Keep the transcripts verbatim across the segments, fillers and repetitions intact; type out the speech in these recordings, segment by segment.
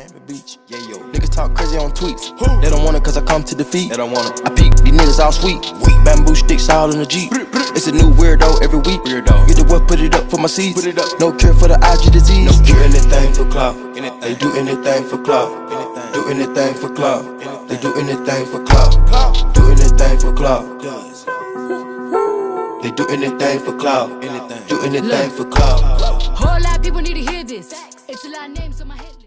Miami Beach. Yeah, yo. Niggas talk crazy on tweets. Who? They don't want it cause I come to defeat. They don't want it. I peep, these niggas all sweet. Weak. Bamboo sticks all in the Jeep. It's a new weirdo every week. Weirdo. Get the what, put it up for my seeds. Put it up. No cure for the I G disease. No cure. Do anything for clout. They do anything for clout. Do anything for clout. They do anything for clout. Do anything for clout. They do anything for clout. Do anything for clout. Whole lot of people need to hear this. It's a lot of names on my head.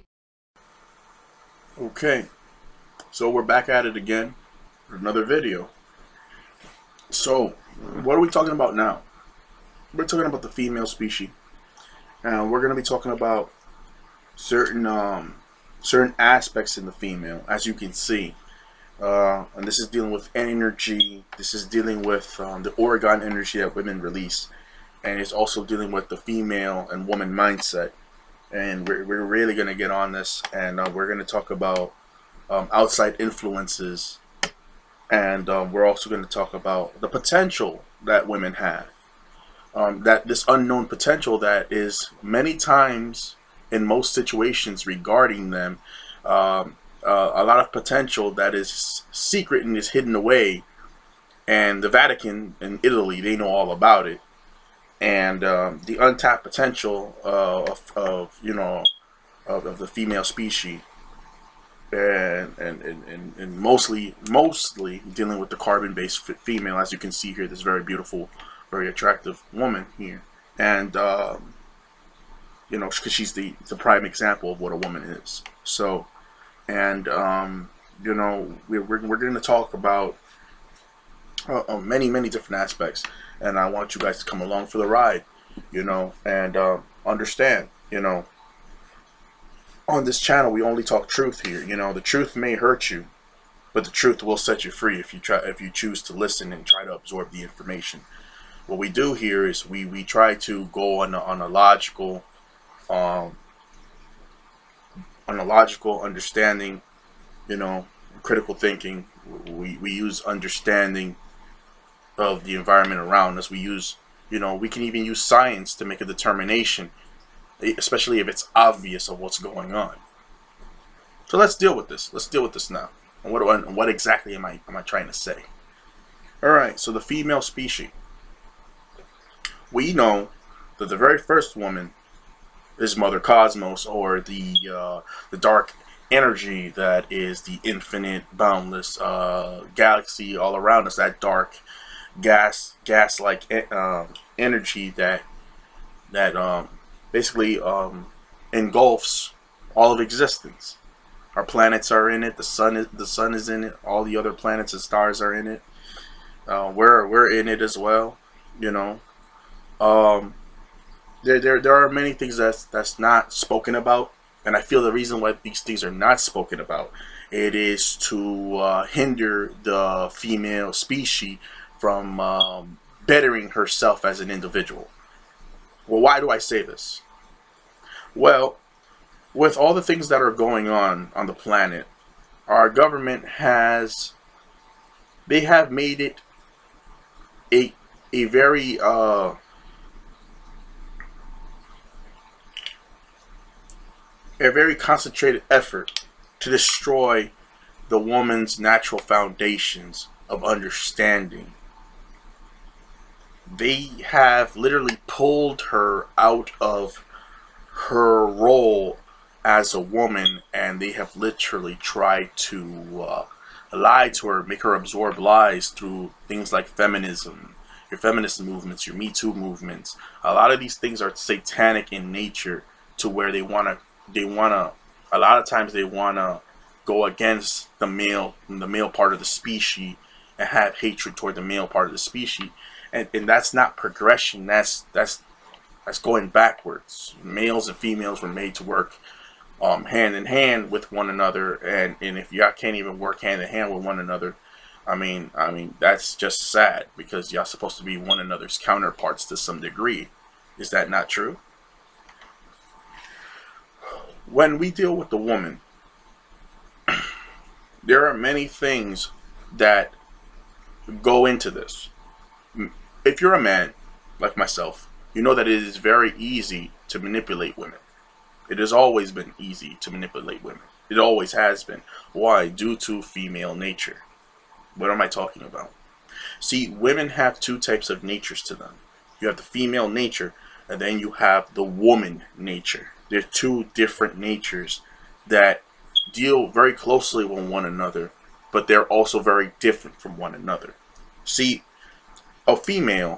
Okay, so we're back at it again for another video. So, what are we talking about now? We're talking about the female species, and we're going to be talking about certain um, certain aspects in the female, as you can see. Uh, and this is dealing with energy. This is dealing with um, the organ energy that women release, and it's also dealing with the female and woman mindset. And we're, we're really going to get on this, and uh, we're going to talk about um, outside influences, and um, we're also going to talk about the potential that women have, um, that this unknown potential that is many times in most situations regarding them, um, uh, a lot of potential that is secret and is hidden away, and the Vatican in Italy, they know all about it. And um, the untapped potential uh, of, of you know of, of the female species, and and, and and mostly mostly dealing with the carbon-based female, as you can see here, this very beautiful, very attractive woman here, and um, you know, because she's the the prime example of what a woman is. So, and um, you know, we're we're, we're going to talk about uh, uh, many many different aspects. And I want you guys to come along for the ride, you know, and uh, understand, you know, on this channel we only talk truth here. You know, the truth may hurt you, but the truth will set you free if you try, if you choose to listen and try to absorb the information. What we do here is we we try to go on a, on a logical, um, on a logical understanding, you know, critical thinking. We we use understanding of the environment around us. We use, you know, we can even use science to make a determination, especially if it's obvious of what's going on. So let's deal with this. Let's deal with this now. And what do I, what exactly am I am I trying to say? All right. So the female species. We know that the very first woman is Mother Cosmos, or the uh, the dark energy that is the infinite, boundless uh, galaxy all around us. That dark gas gas like uh, energy that that um, basically um, engulfs all of existence. Our planets are in it. The sun is the sun is in it. All the other planets and stars are in it. Uh, we're we're in it as well. You know, um, there there there are many things that's that's not spoken about, and I feel the reason why these things are not spoken about, it is to uh, hinder the female species from um, bettering herself as an individual. Well, why do I say this? Well, with all the things that are going on on the planet, our government has, they have made it a, a very, uh, a very concentrated effort to destroy the woman's natural foundations of understanding. They have literally pulled her out of her role as a woman, and they have literally tried to uh, lie to her, make her absorb lies through things like feminism, your feminist movements, your Me Too movements. A lot of these things are satanic in nature, to where they want to, they want to, a lot of times they want to go against the male, the male part of the species, and have hatred toward the male part of the species. And, and that's not progression. That's that's that's going backwards. Males and females were made to work um, hand in hand with one another, and and if y'all can't even work hand in hand with one another, I mean, I mean that's just sad, because y'all supposed to be one another's counterparts to some degree. Is that not true? When we deal with the woman, there are many things that go into this. If you're a man like myself, you know that it is very easy to manipulate women. It has always been easy to manipulate women. It always has been. Why? Due to female nature. What am I talking about? See, women have two types of natures to them. You have the female nature, and then you have the woman nature. They're two different natures that deal very closely with one another, but they're also very different from one another. See, a female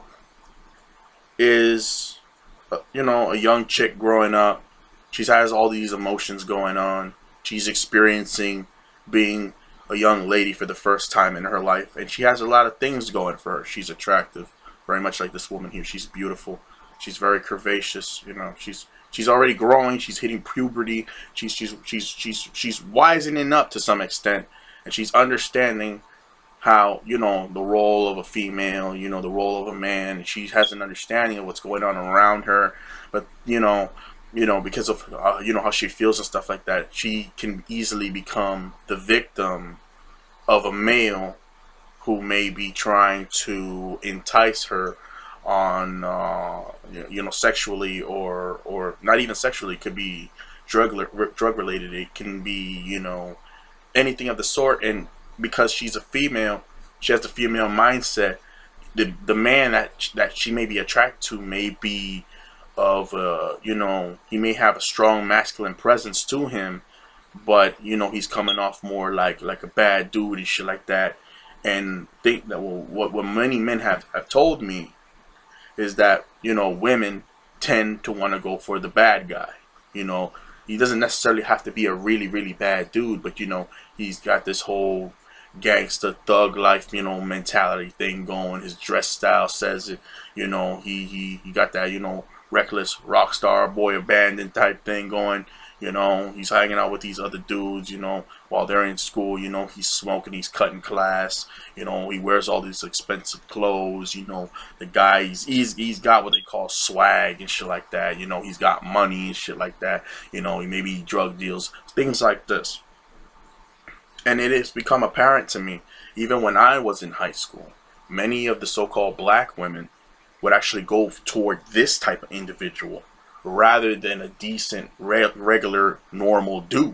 is, you know, a young chick growing up. She has all these emotions going on. She's experiencing being a young lady for the first time in her life, and she has a lot of things going for her. She's attractive, very much like this woman here. She's beautiful. She's very curvaceous. You know, she's she's already growing. She's hitting puberty. She's she's she's she's she's wisening up to some extent, and she's understanding how, you know, the role of a female, you know, the role of a man. She has an understanding of what's going on around her, but you know. You know, because of, uh, you know, how she feels and stuff like that, she can easily become the victim of a male who may be trying to entice her on, uh, you know, sexually or, or not even sexually. It could be drug, drug related. It can be, you know, anything of the sort. And because she's a female, she has the female mindset. The, the man that, that she may be attracted to may be of uh you know, he may have a strong masculine presence to him, but you know, he's coming off more like like a bad dude and shit like that. And think that, well, what what many men have have told me is that, you know, women tend to want to go for the bad guy. You know, he doesn't necessarily have to be a really really bad dude, but you know, he's got this whole gangster thug life, you know, mentality thing going. His dress style says it. You know, he he he got that, you know, reckless rock star boy abandoned type thing going. You know, he's hanging out with these other dudes, you know, while they're in school. You know, he's smoking, he's cutting class. You know, he wears all these expensive clothes. You know, the guy, he's, he's, he's got what they call swag and shit like that. You know, he's got money and shit like that. You know, he maybe drug deals, things like this. And it has become apparent to me, even when I was in high school, many of the so-called black women would actually go toward this type of individual rather than a decent, re regular, normal dude.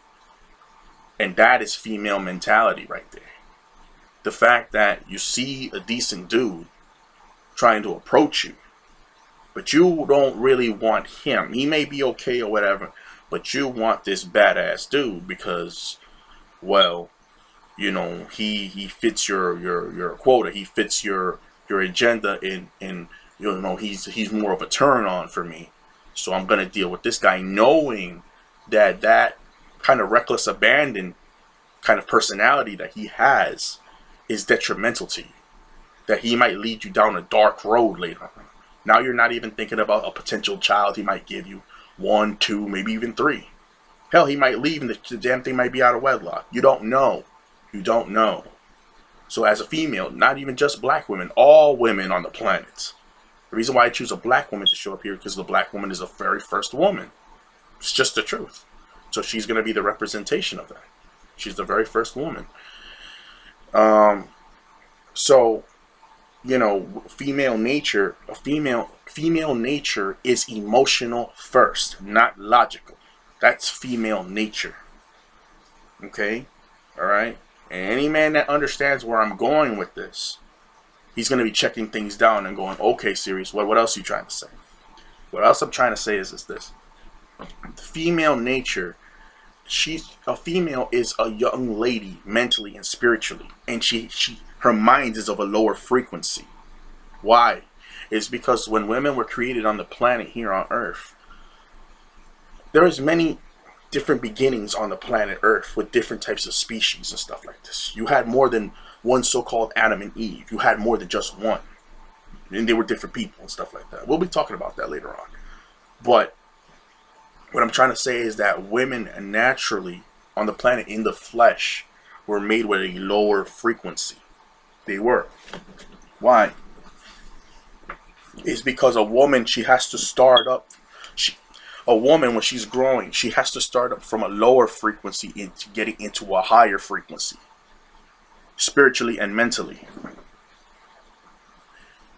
And that is female mentality right there. The fact that you see a decent dude trying to approach you, but you don't really want him. He may be okay or whatever, but you want this badass dude because, well, you know, he he fits your your your quota. He fits your your agenda, in in you know, he's he's more of a turn on for me. So I'm gonna deal with this guy, knowing that that kind of reckless abandon kind of personality that he has is detrimental to you. That he might lead you down a dark road later on. Now you're not even thinking about a potential child he might give you. One, two, maybe even three. Hell, he might leave and the, the damn thing might be out of wedlock. You don't know. You don't know. So as a female, not even just black women, all women on the planet. The reason why I choose a black woman to show up here is because the black woman is the very first woman. It's just the truth. So she's going to be the representation of that. She's the very first woman. Um, so, you know, female nature, a female, female nature is emotional first, not logical. That's female nature. Okay? All right? And any man that understands where I'm going with this, he's going to be checking things down and going, okay, Sirius, what, what else are you trying to say? What else I'm trying to say is, is this. The female nature, she's, a female is a young lady mentally and spiritually. And she, she, her mind is of a lower frequency. Why? It's because when women were created on the planet here on Earth, there is many different beginnings on the planet Earth with different types of species and stuff like this. You had more than one so-called Adam and Eve. You had more than just one. And they were different people and stuff like that. We'll be talking about that later on. But what I'm trying to say is that women naturally on the planet in the flesh were made with a lower frequency. They were. Why? It's because a woman, she has to start up. She, a woman, when she's growing, she has to start up from a lower frequency into getting into a higher frequency, spiritually and mentally.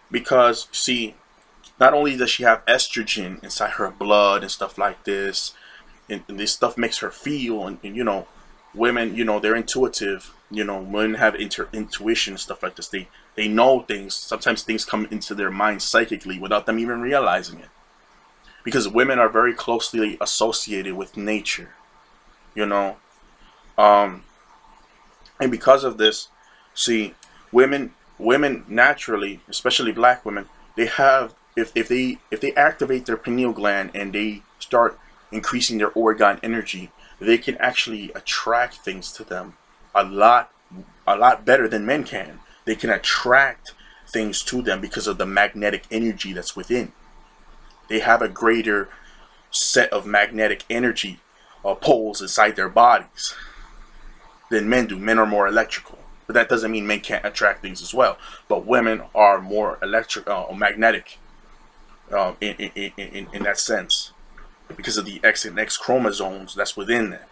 Because, see, not only does she have estrogen inside her blood and stuff like this, and, and this stuff makes her feel, and, and you know, women, you know, they're intuitive. You know, women have inter intuition and stuff like this. They they know things. Sometimes things come into their mind psychically without them even realizing it. Because women are very closely associated with nature. You know, um, and because of this, see, women women naturally, especially black women, they have if if they if they activate their pineal gland and they start increasing their organ energy, they can actually attract things to them a lot a lot better than men can. They can attract things to them because of the magnetic energy that's within. They have a greater set of magnetic energy uh, poles inside their bodies than men do. Men are more electrical, but that doesn't mean men can't attract things as well. But women are more electric uh, or magnetic uh, in, in, in, in that sense because of the X and X chromosomes that's within them.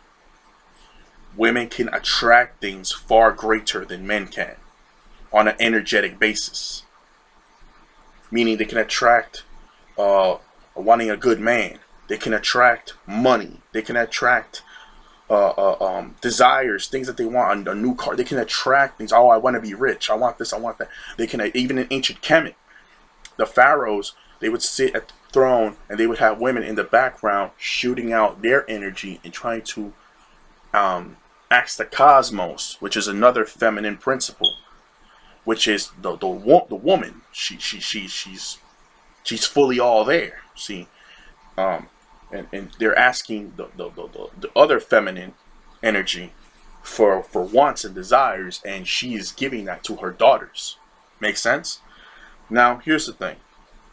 Women can attract things far greater than men can on an energetic basis. Meaning they can attract uh, wanting a good man. They can attract money. They can attract uh, uh, um, desires, things that they want, a, a new car. They can attract things. Oh, I want to be rich. I want this. I want that. They can, even in ancient Kemet, the pharaohs, they would sit at the throne and they would have women in the background shooting out their energy and trying to um, ask the cosmos, which is another feminine principle, which is the the, wo the woman. She she she she's she's fully all there. See, um, and and they're asking the the, the the the other feminine energy for for wants and desires, and she is giving that to her daughters. Make sense? Now here's the thing.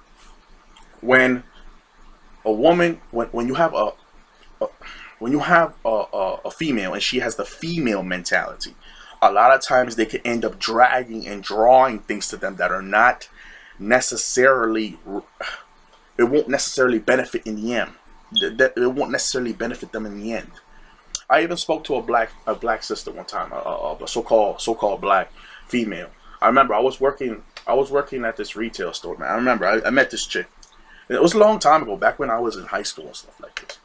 When a woman, when when you have a, a when you have a, a, a female and she has the female mentality, a lot of times they can end up dragging and drawing things to them that are not necessarily, it won't necessarily benefit in the end. That it won't necessarily benefit them in the end. I even spoke to a black a black sister one time, a, a, a so-called so-called black female. I remember I was working I was working at this retail store, man. I remember I, I met this chick. It was a long time ago, back when I was in high school and stuff like this.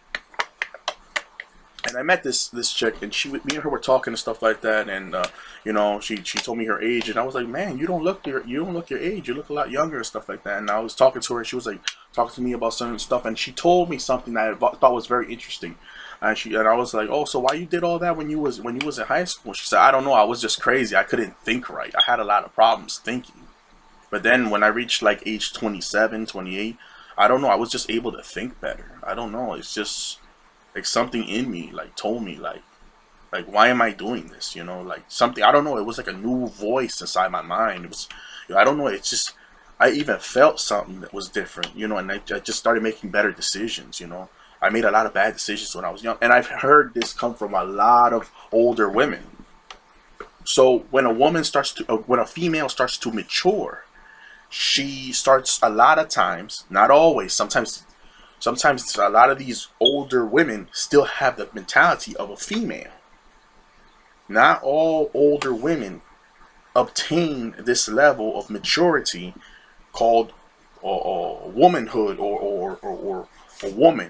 And I met this this chick, and she, me and her were talking and stuff like that, and uh, you know, she she told me her age, and I was like, man, you don't look your you don't look your age, you look a lot younger and stuff like that. And I was talking to her, and she was like talking to me about certain stuff, and she told me something that I thought was very interesting. And she and I was like, oh, so why you did all that when you was when you was in high school? She said, I don't know, I was just crazy, I couldn't think right, I had a lot of problems thinking. But then when I reached like age twenty-seven, twenty-eight, I don't know, I was just able to think better. I don't know, it's just like something in me like told me like like why am I doing this, you know, like something, I don't know, it was like a new voice inside my mind. It was, you know, I don't know, it's just, I even felt something that was different, you know, and I, I just started making better decisions, you know. I made a lot of bad decisions when I was young, and I've heard this come from a lot of older women. So when a woman starts to uh, when a female starts to mature, she starts, a lot of times, not always, sometimes Sometimes a lot of these older women still have the mentality of a female. Not all older women obtain this level of maturity called uh, uh, womanhood or, or, or, or a woman.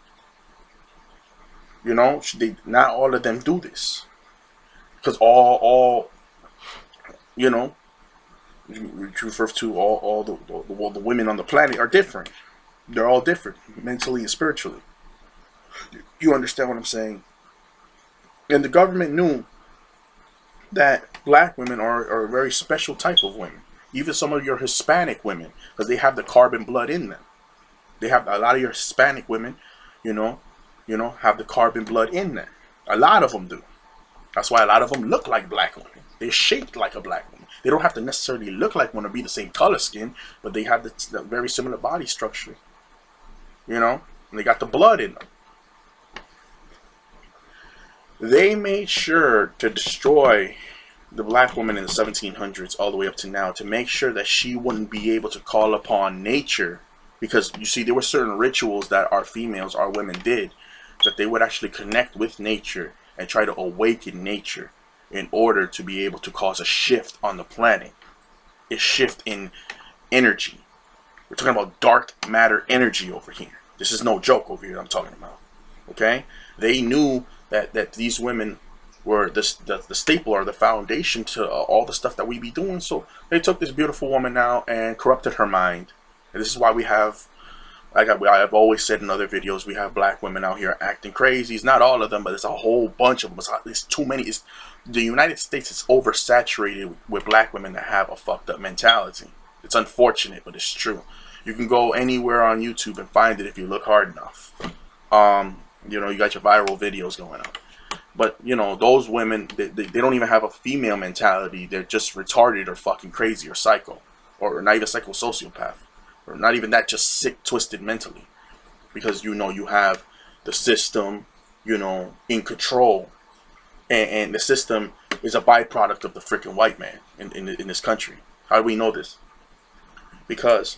You know, they, not all of them do this. Because all, all, you know, you refer to all, all the, the, the women on the planet are different. They're all different, mentally and spiritually. You understand what I'm saying? And the government knew that black women are, are a very special type of women. Even some of your Hispanic women, because they have the carbon blood in them. They have a lot of your Hispanic women, you know, you know, have the carbon blood in them. A lot of them do. That's why a lot of them look like black women. They're shaped like a black woman. They don't have to necessarily look like one or be the same color skin, but they have the, the very similar body structure. You know, and they got the blood in them. They made sure to destroy the black woman in the seventeen hundreds all the way up to now to make sure that she wouldn't be able to call upon nature. Because, you see, there were certain rituals that our females, our women did, that they would actually connect with nature and try to awaken nature in order to be able to cause a shift on the planet. A shift in energy. We're talking about dark matter energy over here. This is no joke over here I'm talking about. Okay, they knew that that these women were the the, the staple or the foundation to uh, all the stuff that we be doing. So they took this beautiful woman now and corrupted her mind. And this is why we have, like I, I've always said in other videos, we have black women out here acting crazy. It's not all of them, but it's a whole bunch of them. It's, it's too many. It's, the United States is oversaturated with black women that have a fucked up mentality. It's unfortunate, but it's true. You can go anywhere on YouTube and find it if you look hard enough. Um, you know, you got your viral videos going on. But, you know, those women, they, they, they don't even have a female mentality. They're just retarded or fucking crazy or psycho. Or not even psycho-sociopath. Or not even that, just sick, twisted mentally. Because, you know, you have the system, you know, in control. And, and the system is a byproduct of the freaking white man in, in, in this country. How do we know this? Because,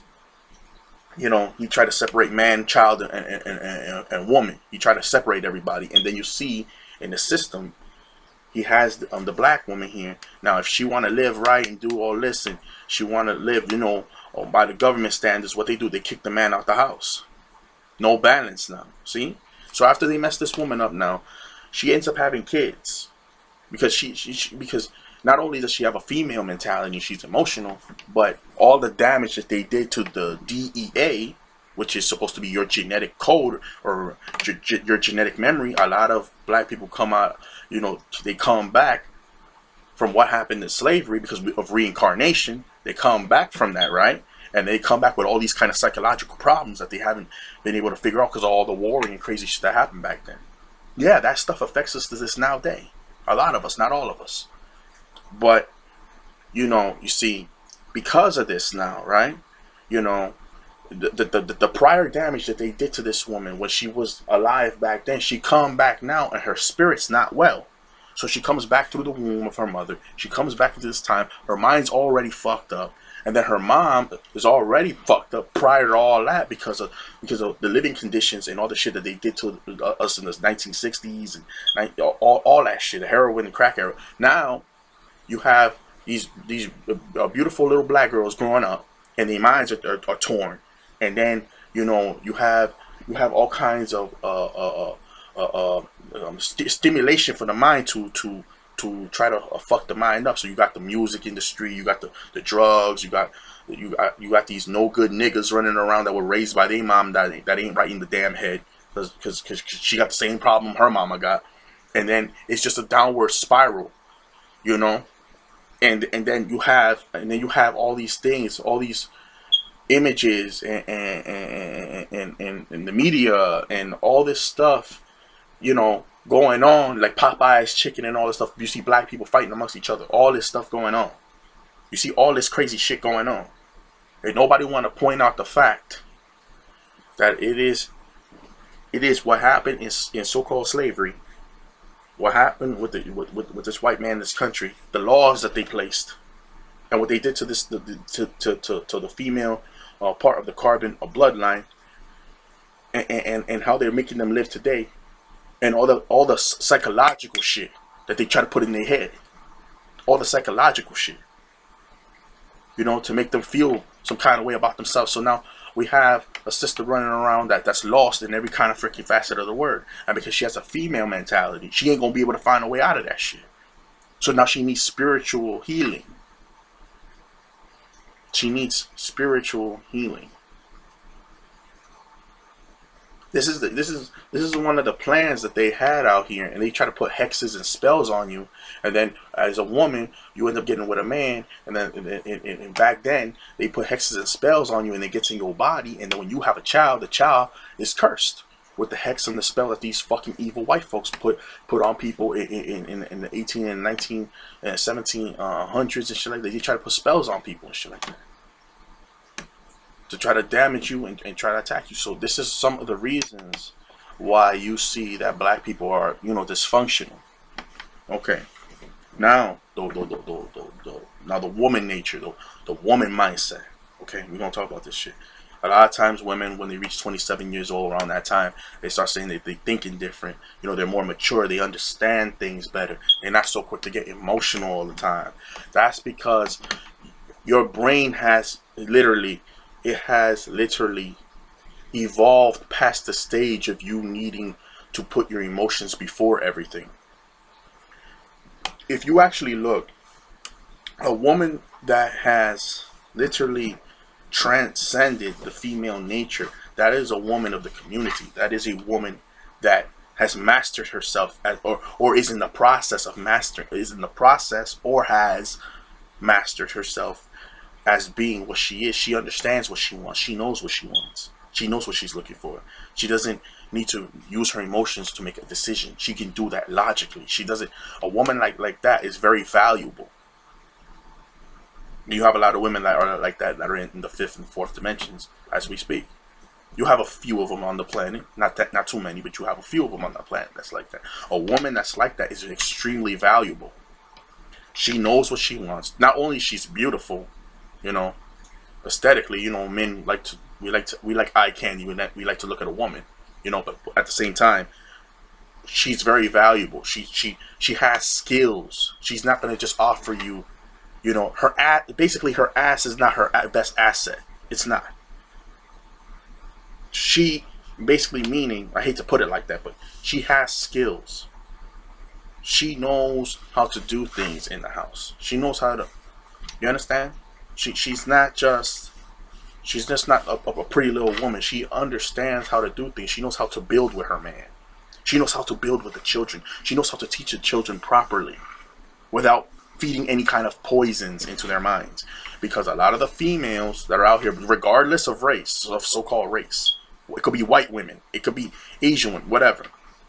you know, you try to separate man, child, and, and, and, and, and woman. You try to separate everybody. And then you see in the system, he has the, um, the black woman here. Now, if she want to live right and do all this, and she want to live, you know, by the government standards, what they do, they kick the man out the house. No balance now. See? So after they mess this woman up now, she ends up having kids. Because she, she, she because not only does she have a female mentality, she's emotional, but all the damage that they did to the D E A, which is supposed to be your genetic code or your, your genetic memory, a lot of black people come out, you know, they come back from what happened in slavery because of reincarnation. They come back from that, right? And they come back with all these kind of psychological problems that they haven't been able to figure out because of all the warring and crazy shit that happened back then. Yeah, that stuff affects us to this now day. A lot of us, not all of us. But, you know, you see, because of this now, right? You know, the, the, the, the prior damage that they did to this woman when she was alive back then, she come back now and her spirit's not well. So she comes back through the womb of her mother. She comes back into this time. Her mind's already fucked up. And then her mom is already fucked up prior to all that because of because of the living conditions and all the shit that they did to us in the nineteen sixties and all, all that shit, the heroin and crack era. Now you have these these uh, beautiful little black girls growing up, and their minds are, are, are torn. And then you know you have you have all kinds of uh, uh, uh, uh, um, st stimulation for the mind to to. to try to uh, fuck the mind up. So you got the music industry, you got the, the drugs, you got you got you got these no good niggas running around that were raised by their mom that that ain't right in the damn head because because she got the same problem her mama got, and then it's just a downward spiral, you know, and and then you have and then you have all these things, all these images and and and, and, and, and the media and all this stuff, you know, going on, like Popeye's chicken and all this stuff. You see black people fighting amongst each other. All this stuff going on. You see all this crazy shit going on. And nobody want to point out the fact that it is it is what happened in, in so-called slavery. What happened with the with, with, with this white man in this country. The laws that they placed. And what they did to this the, the, to, to, to, to the female uh, part of the carbon uh, bloodline. And, and, and how they're making them live today. And all the all the psychological shit that they try to put in their head, all the psychological shit, you know, to make them feel some kind of way about themselves. So now we have a sister running around that that's lost in every kind of freaking facet of the word, and because she has a female mentality, she ain't gonna be able to find a way out of that shit. So now she needs spiritual healing. She needs spiritual healing. This is the, this is this is one of the plans that they had out here, and they try to put hexes and spells on you, and then as a woman you end up getting with a man, and then and, and, and back then they put hexes and spells on you, and it gets in your body, and then when you have a child, the child is cursed with the hex and the spell that these fucking evil white folks put put on people in in, in, in the eighteen and nineteen and seventeen uh, hundreds and shit like that. They try to put spells on people and shit like that, to try to damage you and, and try to attack you. So this is some of the reasons why you see that black people are, you know, dysfunctional. Okay, now the the the the, the, the now the woman nature, the the woman mindset. Okay, we're gonna talk about this shit. A lot of times women, when they reach twenty-seven years old, around that time, they start saying that they're thinking different. You know, they're more mature. They understand things better. They're not so quick to get emotional all the time. That's because your brain has literally It has literally evolved past the stage of you needing to put your emotions before everything. If you actually look, a woman that has literally transcended the female nature, that is a woman of the community. That is a woman that has mastered herself, as, or or is in the process of mastering, is in the process or has mastered herself as being what she is. She understands what she wants. She knows what she wants. She knows what she's looking for. She doesn't need to use her emotions to make a decision. She can do that logically. She doesn't. A woman like like that is very valuable. You have a lot of women that are like that that are in the fifth and fourth dimensions as we speak. You have a few of them on the planet, not that, not too many, but you have a few of them on the planet that's like that. A woman that's like that is extremely valuable. She knows what she wants. Not only she's beautiful, you know, aesthetically, you know, men like to we like to we like eye candy. We like we like to look at a woman, you know, but at the same time, she's very valuable. She she she has skills. She's not gonna just offer you, you know, her ass. Basically, her ass is not her best asset. It's not. She basically meaning, I hate to put it like that, but she has skills. She knows how to do things in the house. She knows how to, you understand? She she's not just, she's just not a, a pretty little woman. She understands how to do things. She knows how to build with her man. She knows how to build with the children. She knows how to teach the children properly without feeding any kind of poisons into their minds. Because a lot of the females that are out here, regardless of race, of so-called race, it could be white women, it could be Asian women, whatever.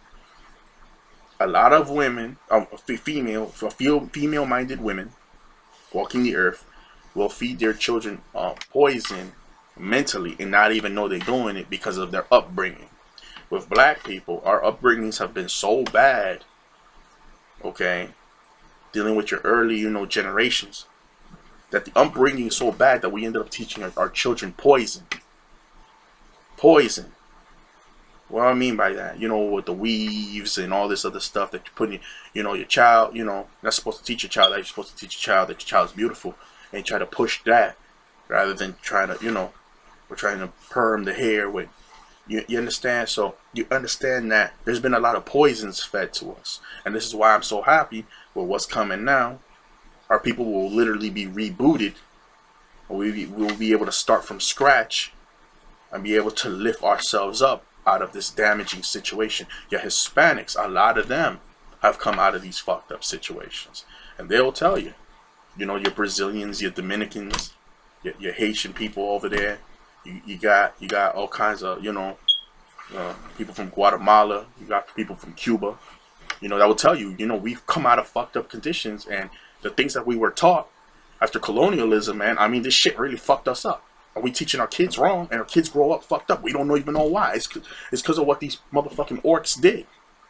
A lot of women, um, female, female-minded women walking the earth will feed their children uh, poison mentally and not even know they're doing it because of their upbringing. With black people, our upbringings have been so bad, okay, dealing with your early, you know, generations, that the upbringing is so bad that we ended up teaching our, our children poison. Poison. What I mean by that, you know, with the weaves and all this other stuff that you put in, you know, your child, you know, you're not supposed to teach your child that. You're supposed to teach your child that your child is beautiful and try to push that rather than trying to, you know, we're trying to perm the hair with, you, you understand? So you understand that there's been a lot of poisons fed to us. And this is why I'm so happy with what's coming now. Our people will literally be rebooted. We will be able to start from scratch and be able to lift ourselves up out of this damaging situation. Your Hispanics, a lot of them have come out of these fucked up situations. And they'll tell you, you know, your Brazilians, your Dominicans, your, your Haitian people over there, you, you got you got all kinds of, you know, uh, people from Guatemala, you got people from Cuba, you know, that will tell you, you know, we've come out of fucked up conditions, and the things that we were taught after colonialism, man, I mean, this shit really fucked us up. Are we teaching our kids wrong, and our kids grow up fucked up? We don't know, even know why. It's cause, it's because of what these motherfucking orcs did.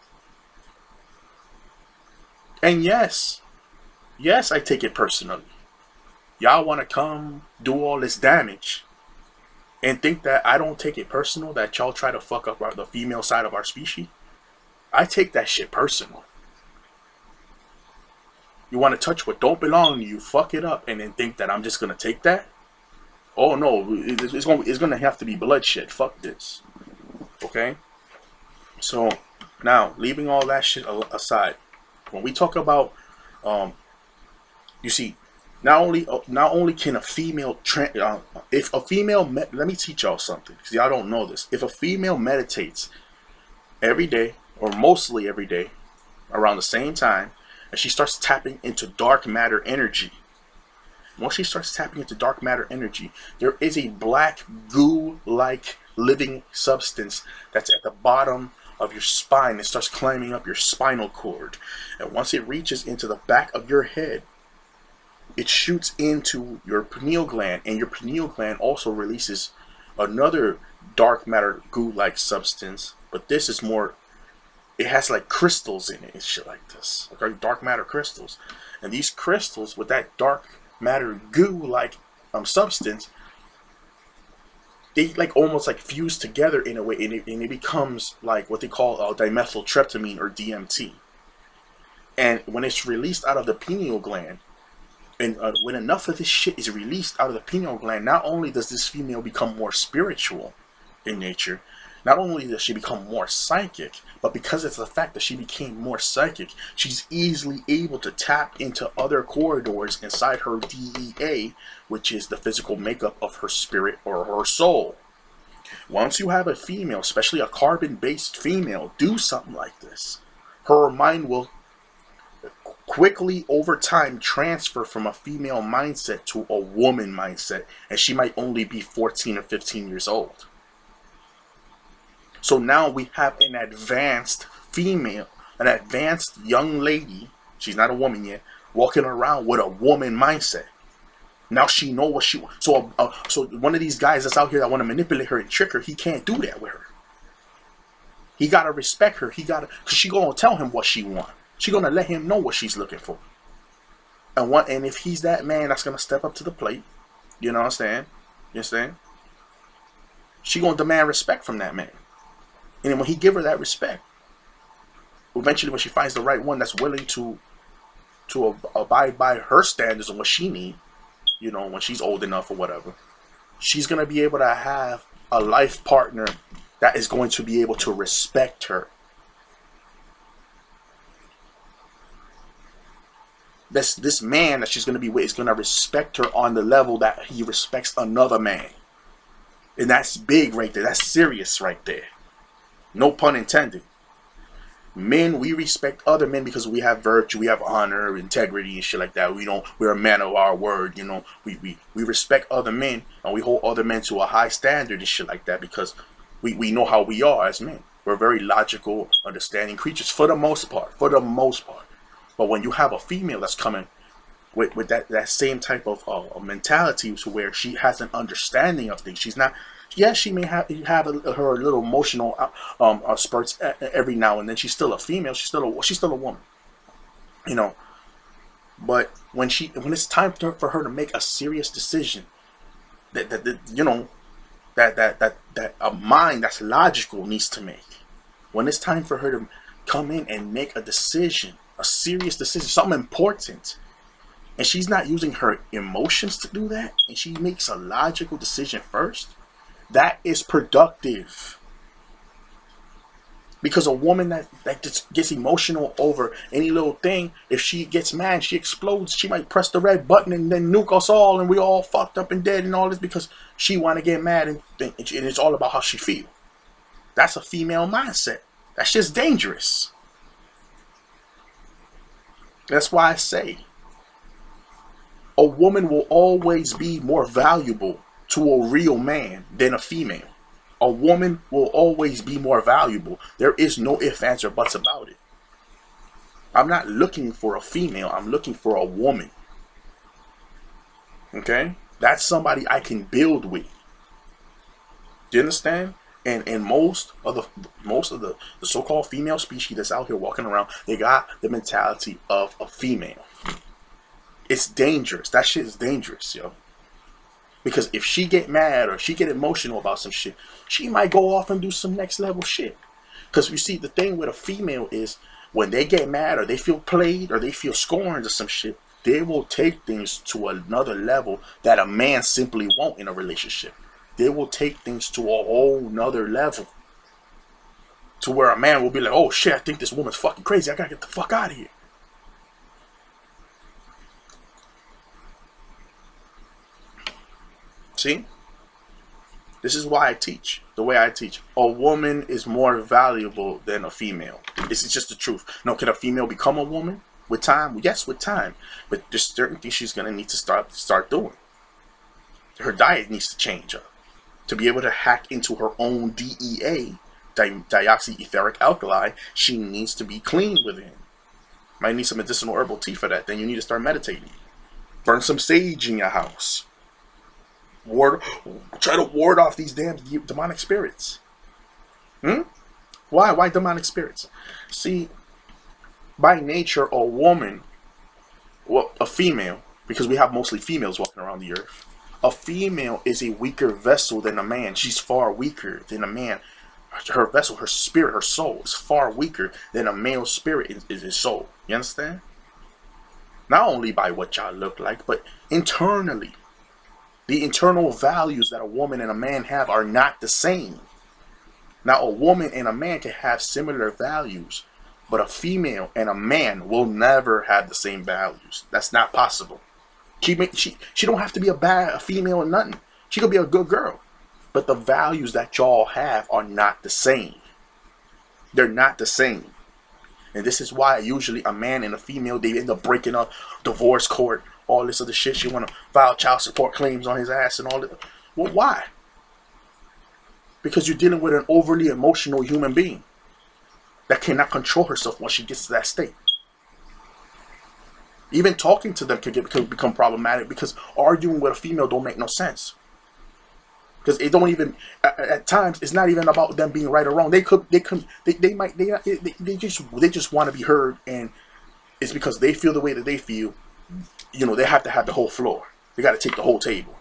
And yes, yes, I take it personally. Y'all want to come do all this damage and think that I don't take it personal that y'all try to fuck up our, the female side of our species? I take that shit personal. You want to touch what don't belong to you, fuck it up, and then think that I'm just going to take that? Oh no, it's going it's going to have to be bloodshed. Fuck this. Okay? So, now, leaving all that shit aside, when we talk about, um, you see, not only uh, not only can a female, uh, if a female, let me teach y'all something, because y'all don't know this. If a female meditates every day, or mostly every day, around the same time, and she starts tapping into dark matter energy, once she starts tapping into dark matter energy, there is a black goo-like living substance that's at the bottom of your spine. It starts climbing up your spinal cord. And once it reaches into the back of your head, it shoots into your pineal gland. And your pineal gland also releases another dark matter goo-like substance. But this is more, it has like crystals in it and shit like this. Okay, dark matter crystals. And these crystals with that dark matter goo-like um, substance, they like almost like fuse together in a way, and it, and it becomes like what they call uh, dimethyltryptamine, or D M T. And when it's released out of the pineal gland, and uh, when enough of this shit is released out of the pineal gland, not only does this female become more spiritual in nature, not only does she become more psychic, but because it's the fact that she became more psychic, she's easily able to tap into other corridors inside her D E A, which is the physical makeup of her spirit or her soul. Once you have a female, especially a carbon-based female, do something like this, her mind will quickly over time transfer from a female mindset to a woman mindset, and she might only be fourteen or fifteen years old. So now we have an advanced female, an advanced young lady, she's not a woman yet, walking around with a woman mindset. Now she know what she wants. So, uh, so one of these guys that's out here that want to manipulate her and trick her, he can't do that with her. He got to respect her. He got to, because she going to tell him what she wants. She going to let him know what she's looking for. And what, and if he's that man that's going to step up to the plate, you know what I'm saying? You understand? She going to demand respect from that man. And then when he give her that respect, eventually when she finds the right one that's willing to to ab abide by her standards and what she needs, you know, when she's old enough or whatever, she's going to be able to have a life partner that is going to be able to respect her. This, this man that she's going to be with is going to respect her on the level that he respects another man. And that's big right there. That's serious right there. No pun intended. Men, we respect other men because we have virtue, we have honor, integrity, and shit like that. We don't, we're a man of our word, you know. We we we respect other men, and we hold other men to a high standard and shit like that because we we know how we are as men. We're very logical, understanding creatures for the most part. For the most part. But when you have a female that's coming with with that that same type of uh, mentality, to where she has an understanding of things, she's not. Yes, she may have have a, her little emotional um uh, spurts every now and then. She's still a female. She's still a she's still a woman, you know. But when she when it's time to, for her to make a serious decision, that, that, that you know, that that that that a mind that's logical needs to make. When it's time for her to come in and make a decision, a serious decision, something important, and she's not using her emotions to do that, and she makes a logical decision first. That is productive. Because a woman that, that just gets emotional over any little thing, if she gets mad, she explodes, she might press the red button and then nuke us all and we all fucked up and dead and all this because she want to get mad and, and it's all about how she feels. That's a female mindset. That's just dangerous. That's why I say a woman will always be more valuable to a real man than a female. A woman will always be more valuable. There is no ifs, ands, or buts about it. I'm not looking for a female. I'm looking for a woman. Okay? That's somebody I can build with. Do you understand? And and most of the most of the, the so-called female species that's out here walking around, they got the mentality of a female. It's dangerous. That shit is dangerous, yo. Because if she get mad or she get emotional about some shit, she might go off and do some next level shit. Because you see, the thing with a female is when they get mad or they feel played or they feel scorned or some shit, they will take things to another level that a man simply won't in a relationship. They will take things to a whole nother level. To where a man will be like, oh shit, I think this woman's fucking crazy. I gotta get the fuck out of here. See? This is why I teach the way I teach. A woman is more valuable than a female. This is just the truth. Now, can a female become a woman with time? Yes, with time. But there's certain things she's going to need to start start doing. Her diet needs to change up to be able to hack into her own D E A, di deoxyetheric alkali. She needs to be clean within. Might need some medicinal herbal tea for that. Then you need to start meditating. Burn some sage in your house. Ward, try to ward off these damn demonic spirits. Hmm? Why? Why demonic spirits? See, by nature, a woman, well, a female, because we have mostly females walking around the earth, a female is a weaker vessel than a man. She's far weaker than a man. Her vessel, her spirit, her soul is far weaker than a male spirit is, is his soul. You understand? Not only by what y'all look like, but internally. The internal values that a woman and a man have are not the same. Now, a woman and a man can have similar values, but a female and a man will never have the same values. That's not possible. She may, she she don't have to be a bad a female or nothing. She could be a good girl, but the values that y'all have are not the same. They're not the same. And this is why usually a man and a female, they end up breaking up, divorce court, all this other shit. She want to file child support claims on his ass and all that. Well, why? Because you're dealing with an overly emotional human being that cannot control herself once she gets to that state. Even talking to them can, get, can become problematic, because arguing with a female don't make no sense. Because it don't even, at, at times, it's not even about them being right or wrong. They could, they could, they, they might, they, they, they just, they just want to be heard, and it's because they feel the way that they feel. You know, they have to have the whole floor. They got to take the whole table.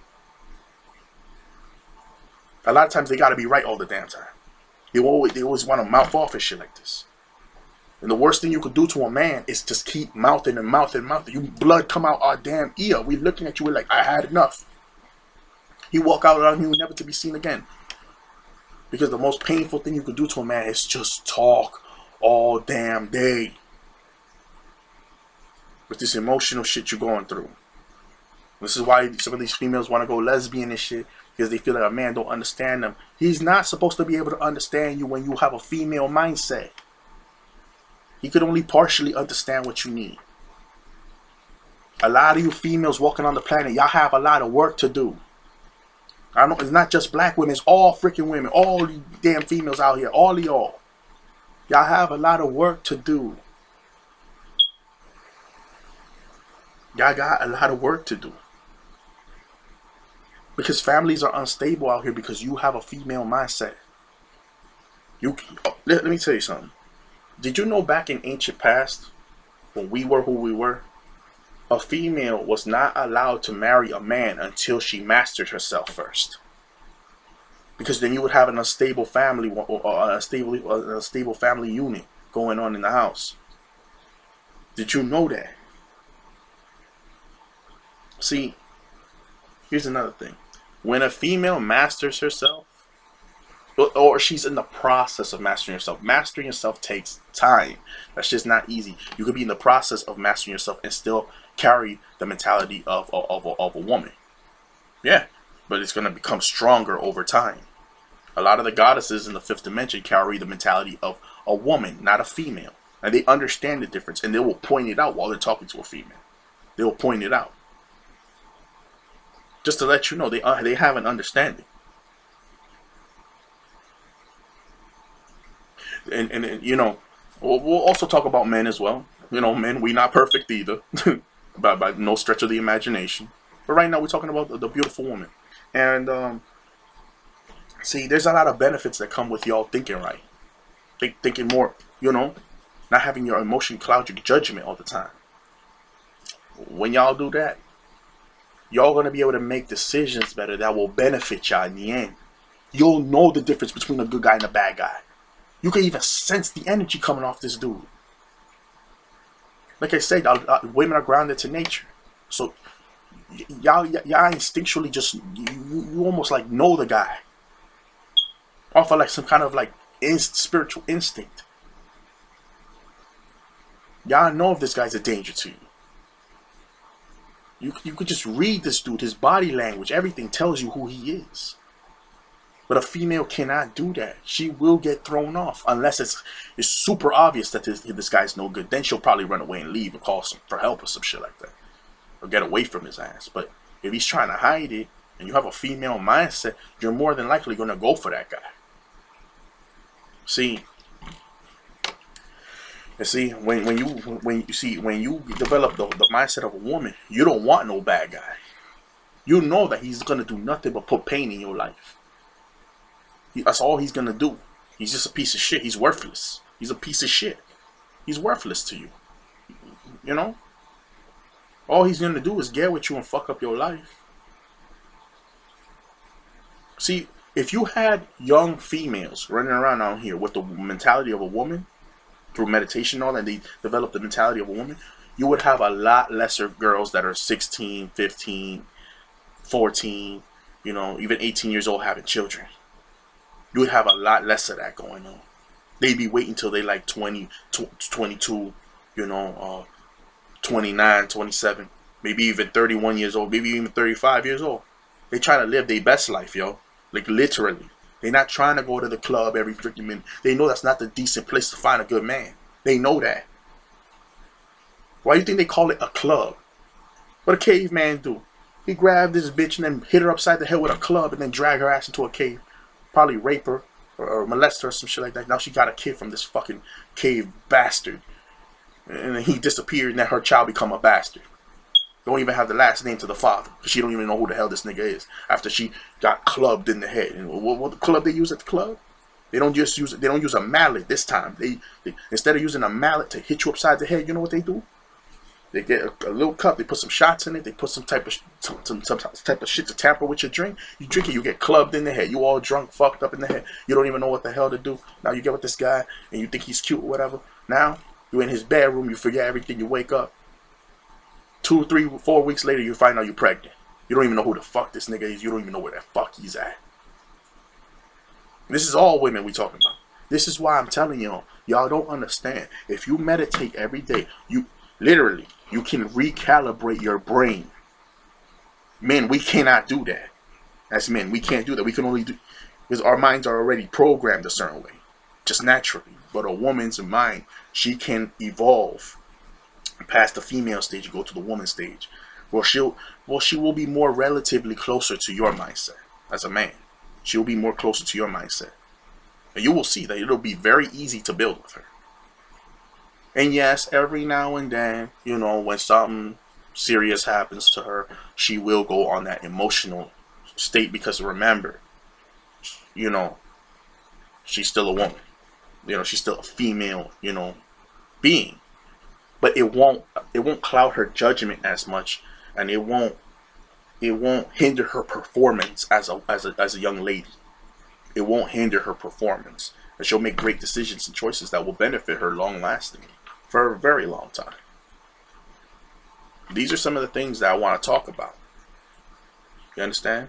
A lot of times they got to be right all the damn time. They always, they always want to mouth off and shit like this. And the worst thing you could do to a man is just keep mouthing and mouthing and mouthing. You blood come out our damn ear. We looking at you, we're like, I had enough. You walk out on you, never to be seen again. Because the most painful thing you could do to a man is just talk all damn day. With this emotional shit you're going through. This is why some of these females want to go lesbian and shit. Because they feel that a man don't understand them. He's not supposed to be able to understand you when you have a female mindset. He could only partially understand what you need. A lot of you females walking on the planet, y'all have a lot of work to do. I know it's not just black women, it's all freaking women, all you damn females out here, all of y'all. Y'all have a lot of work to do. Y'all got a lot of work to do. Because families are unstable out here because you have a female mindset. You oh, let, let me tell you something. Did you know back in ancient past, when we were who we were, a female was not allowed to marry a man until she mastered herself first. Because then you would have an unstable family, or a stable, a stable family unit going on in the house. Did you know that? See, here's another thing. When a female masters herself, or she's in the process of mastering herself, mastering yourself takes time. That's just not easy. You could be in the process of mastering yourself and still carry the mentality of, of, of, a, of a woman. Yeah, but it's going to become stronger over time. A lot of the goddesses in the fifth dimension carry the mentality of a woman, not a female. And they understand the difference, and they will point it out while they're talking to a female. They will point it out. Just to let you know, they, uh, they have an understanding. And, and, and you know, we'll, we'll also talk about men as well. You know, men, we not perfect either. by, by no stretch of the imagination. But right now we're talking about the, the beautiful woman. And, um, see, there's a lot of benefits that come with y'all thinking right. Think, thinking more, you know, not having your emotion cloud your judgment all the time. When y'all do that, y'all going to be able to make decisions better that will benefit y'all in the end. You'll know the difference between a good guy and a bad guy. You can even sense the energy coming off this dude. Like I said, uh, uh, women are grounded to nature. So y'all y'all instinctually just, you, you almost like know the guy. Off of like some kind of like inst spiritual instinct. Y'all know if this guy's a danger to you. You, you could just read this dude, his body language, everything tells you who he is. But a female cannot do that. She will get thrown off unless it's, it's super obvious that this, this guy's no good. Then she'll probably run away and leave and call some, for help or some shit like that. Or get away from his ass. But if he's trying to hide it and you have a female mindset, you're more than likely going to go for that guy. See, and see, when, when you when you see when you develop the, the mindset of a woman, you don't want no bad guy. You know that he's gonna do nothing but put pain in your life. He, that's all he's gonna do. He's just a piece of shit. He's worthless. He's a piece of shit. He's worthless to you. You know? All he's gonna do is get with you and fuck up your life. See, if you had young females running around out here with the mentality of a woman, through meditation and all, and they develop the mentality of a woman, you would have a lot lesser girls that are sixteen, fifteen, fourteen, you know, even eighteen years old having children. you would have a lot less of that going on. They be waiting till they like twenty, twenty-two, you know, uh, twenty-nine, twenty-seven, maybe even thirty-one years old, maybe even thirty-five years old. They try to live their best life, yo. Like literally. They're not trying to go to the club every freaking minute. They know that's not the decent place to find a good man. They know that. Why do you think they call it a club? What a caveman do? He grabbed this bitch and then hit her upside the head with a club and then drag her ass into a cave. Probably rape her or, or molest her or some shit like that. Now she got a kid from this fucking cave bastard. And then he disappeared and then her child become a bastard. Don't even have the last name to the father. Because she don't even know who the hell this nigga is. After she got clubbed in the head. And what, what the club they use at the club? They don't just use they don't use a mallet this time. They, they instead of using a mallet to hit you upside the head, you know what they do? They get a, a little cup. They put some shots in it. They put some type of some, some, some type of shit to tamper with your drink. You drink it, you get clubbed in the head. You all drunk, fucked up in the head. You don't even know what the hell to do. Now you get with this guy and you think he's cute or whatever. Now you're in his bedroom. You forget everything. You wake up. Two, three, four weeks later, you find out you're pregnant. You don't even know who the fuck this nigga is. You don't even know where the fuck he's at. This is all women we talking about. This is why I'm telling y'all, y'all don't understand. If you meditate every day, you literally, you can recalibrate your brain. Men, we cannot do that. As men, we can't do that. We can only do, because our minds are already programmed a certain way, just naturally. But a woman's mind, she can evolve past the female stage and go to the woman stage. Well, she'll, well, she will be more relatively closer to your mindset as a man. She'll be more closer to your mindset. And you will see that it'll be very easy to build with her. And yes, every now and then, you know, when something serious happens to her, she will go on that emotional state. Because remember, you know, she's still a woman. You know, she's still a female, you know, being. But it won't it won't cloud her judgment as much, and it won't it won't hinder her performance as a as a as a young lady. It won't hinder her performance, and she'll make great decisions and choices that will benefit her long lasting for a very long time. These are some of the things that I want to talk about. You understand?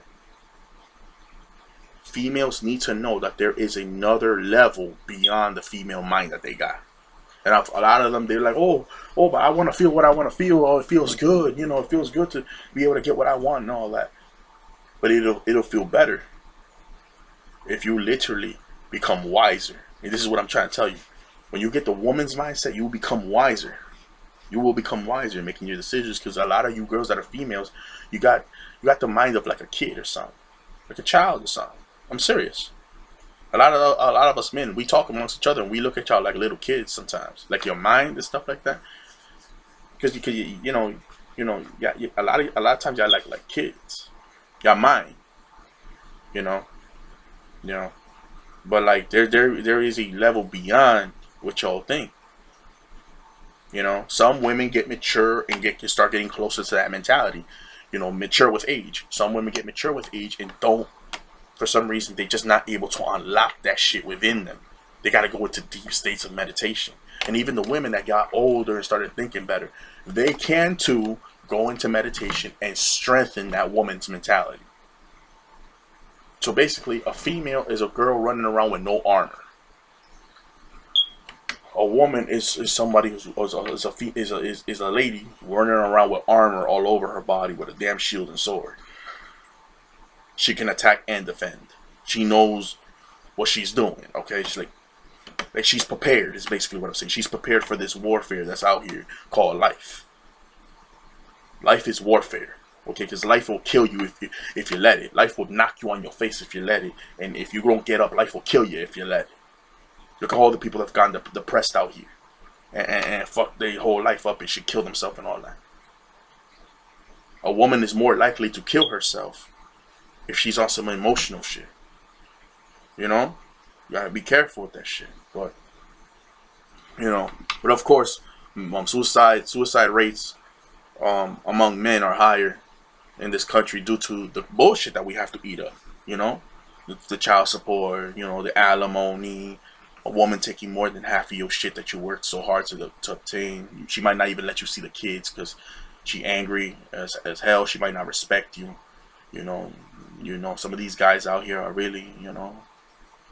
Females need to know that there is another level beyond the female mind that they got. And I've, a lot of them, they're like, oh, oh, but I want to feel what I want to feel. Oh, it feels good. You know, it feels good to be able to get what I want and all that. But it'll, it'll feel better if you literally become wiser. And this is what I'm trying to tell you. When you get the woman's mindset, you will become wiser. You will become wiser in making your decisions. Because a lot of you girls that are females, you got, you got the mind of like a kid or something. Like a child or something. I'm serious. A lot of a lot of us men, we talk amongst each other and we look at y'all like little kids sometimes, like your mind and stuff like that. Because you, you, you know, you know, yeah, a lot of a lot of times y'all like like kids, y'all mind, you know, you know, but like there there there is a level beyond what y'all think. You know, some women get mature and get can start getting closer to that mentality. You know, mature with age. Some women get mature with age and don't. For some reason, they're just not able to unlock that shit within them. They got to go into deep states of meditation. And even the women that got older and started thinking better, they can too go into meditation and strengthen that woman's mentality. So basically, a female is a girl running around with no armor. A woman is, is somebody who's is a, is, a, is, a, is, is a lady running around with armor all over her body with a damn shield and sword. She can attack and defend. She knows what she's doing. Okay, she's like, like she's prepared. Is basically what I'm saying. She's prepared for this warfare that's out here called life. Life is warfare. Okay, because life will kill you if you if you let it. Life will knock you on your face if you let it, and if you don't get up, life will kill you if you let it. Look at all the people that have gotten depressed out here, and, and, and fuck their whole life up and should kill themselves and all that. A woman is more likely to kill herself if she's on some emotional shit. You know? You gotta be careful with that shit. But, you know, but of course, um, suicide suicide rates um, among men are higher in this country due to the bullshit that we have to eat up. You know? The, the child support, you know, the alimony, a woman taking more than half of your shit that you worked so hard to, to obtain. She might not even let you see the kids because she angry as, as hell. She might not respect you. You know, you know, some of these guys out here are really, you know,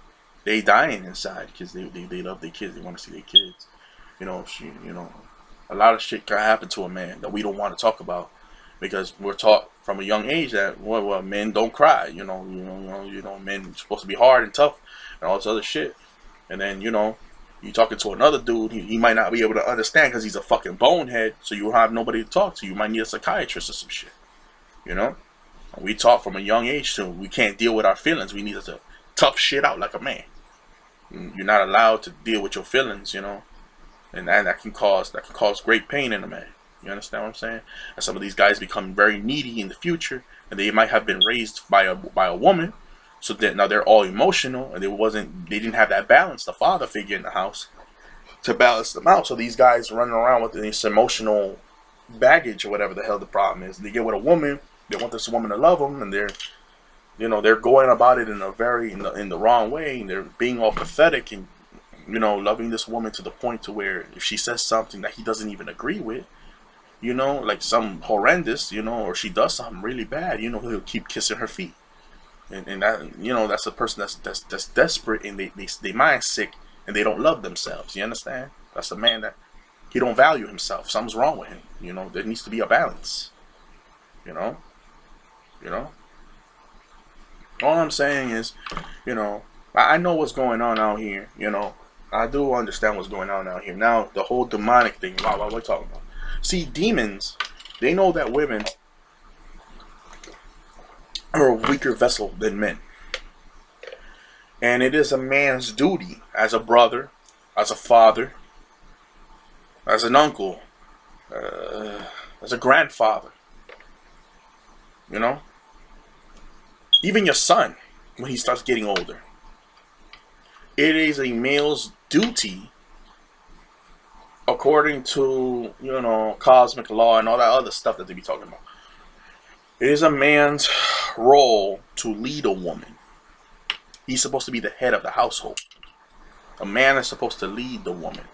they dying inside because they, they they love their kids. They want to see their kids. You know, she, you know, a lot of shit can happen to a man that we don't want to talk about because we're taught from a young age that well, well men don't cry. You know, you know, you know, you know, men are supposed to be hard and tough and all this other shit. And then you know, you talking to another dude, he, he might not be able to understand because he's a fucking bonehead. So you have nobody to talk to. You might need a psychiatrist or some shit. You know, and we taught from a young age to we can't deal with our feelings. We need to tough shit out like a man. You're not allowed to deal with your feelings. You know. And that, that can cause that can cause great pain in a man. You understand what I'm saying? And some of these guys become very needy in the future, and they might have been raised by a by a woman, so that now they're all emotional, and they wasn't they didn't have that balance, the father figure in the house, to balance them out. So these guys running around with this emotional baggage or whatever the hell the problem is. They get with a woman, they want this woman to love them, and they're you know they're going about it in a very in the in the wrong way, and they're being all pathetic and. You know, loving this woman to the point to where if she says something that he doesn't even agree with, you know, like some horrendous, you know, or she does something really bad, you know, he'll keep kissing her feet. And, and that, you know, that's a person that's that's that's desperate and they they they mind sick and they don't love themselves. You understand? That's a man that he don't value himself. Something's wrong with him. You know, there needs to be a balance. You know, you know. All I'm saying is, you know, I, I know what's going on out here. You know. I do understand what's going on out here. Now, the whole demonic thing, wow, what we're talking about. See, demons, they know that women are a weaker vessel than men. And it is a man's duty as a brother, as a father, as an uncle, uh, as a grandfather, you know? Even your son, when he starts getting older. It is a male's duty, according to, you know, cosmic law and all that other stuff that they be talking about. It is a man's role to lead a woman. He's supposed to be the head of the household. A man is supposed to lead the woman.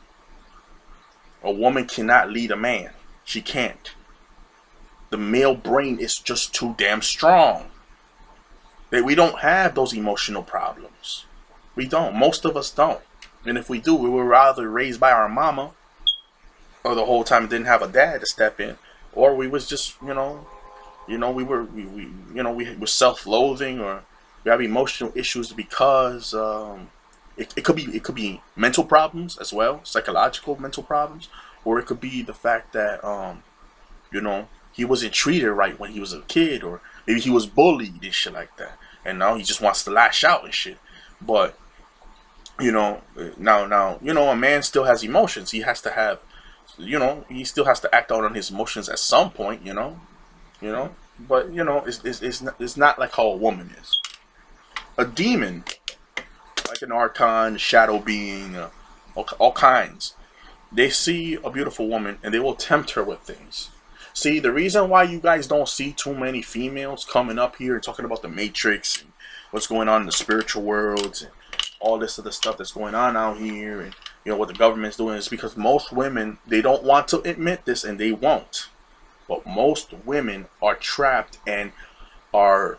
A woman cannot lead a man. She can't. The male brain is just too damn strong. That we don't have those emotional problems. We don't. Most of us don't. And if we do, we were either raised by our mama, or the whole time didn't have a dad to step in, or we was just, you know, you know, we were, we, we you know, we were self-loathing, or we have emotional issues because um, it, it could be, it could be mental problems as well, psychological mental problems, or it could be the fact that, um, you know, he wasn't treated right when he was a kid, or maybe he was bullied and shit like that, and now he just wants to lash out and shit. But you know, now, now, you know, a man still has emotions. He has to have, you know, he still has to act out on his emotions at some point, you know, you know. But you know, it's it's it's not, it's not like how a woman is. A demon, like an archon, shadow being, uh, all, all kinds. They see a beautiful woman and they will tempt her with things. See, the reason why you guys don't see too many females coming up here and talking about the Matrix and what's going on in the spiritual worlds and all this other stuff that's going on out here, and you know what the government's doing, is because most women, they don't want to admit this, and they won't, but most women are trapped and are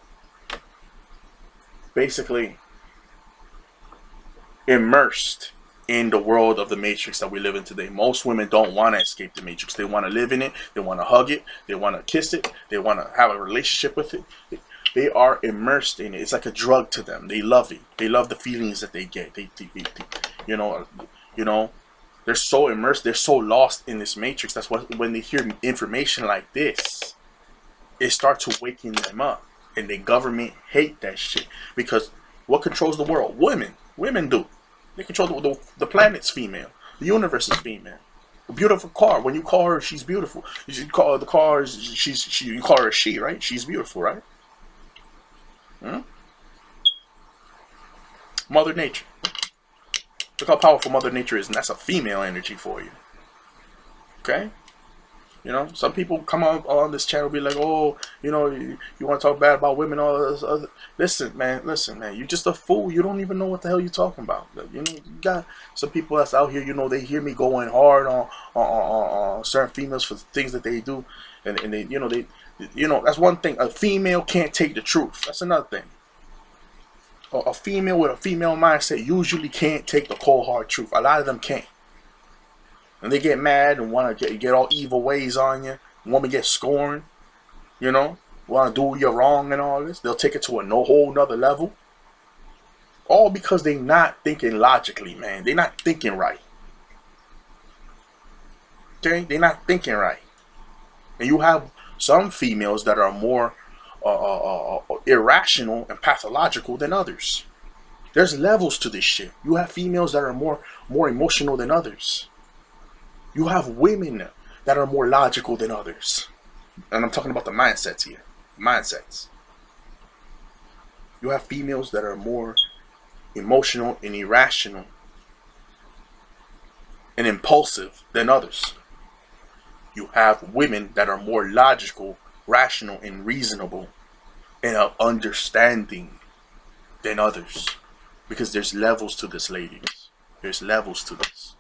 basically immersed in the world of the Matrix that we live in today. Most women don't want to escape the Matrix. They want to live in it. They want to hug it. They want to kiss it. They want to have a relationship with it. They are immersed in it. It's like a drug to them. They love it. They love the feelings that they get. They, they, they, they you know, you know, they're so immersed. They're so lost in this Matrix. That's why when they hear information like this, it starts to waking them up. And the government hate that shit, because what controls the world? Women. Women do. They control the, the, the planet's female. The universe is female. A beautiful car. When you call her, she's beautiful. You call her the car. She's she. You call her a she, right? She's beautiful, right? Hmm? Mother Nature. Look how powerful Mother Nature is, and that's a female energy for you. Okay? You know, some people come on on this channel and be like, oh, you know, you, you want to talk bad about women, all this other. Listen, man, listen, man, you're just a fool. You don't even know what the hell you're talking about. You know, you got some people that's out here, you know, they hear me going hard on on, on, on certain females for things that they do, and, and they, you know, they, you know, that's one thing. A female can't take the truth. That's another thing. a, a female with a female mindset usually can't take the cold hard truth. A lot of them can't. And they get mad and want to get, get all evil ways on you. Want to get scorned. You know? Want to do you wrong and all this. They'll take it to a no whole nother level. All because they not thinking logically, man. They not thinking right. Okay? They not thinking right. And you have some females that are more uh, uh, uh, irrational and pathological than others. There's levels to this shit. You have females that are more more emotional than others. You have women that are more logical than others. And I'm talking about the mindsets here. Mindsets. You have females that are more emotional and irrational and impulsive than others. You have women that are more logical, rational, and reasonable and of understanding than others. Because there's levels to this, ladies. There's levels to this.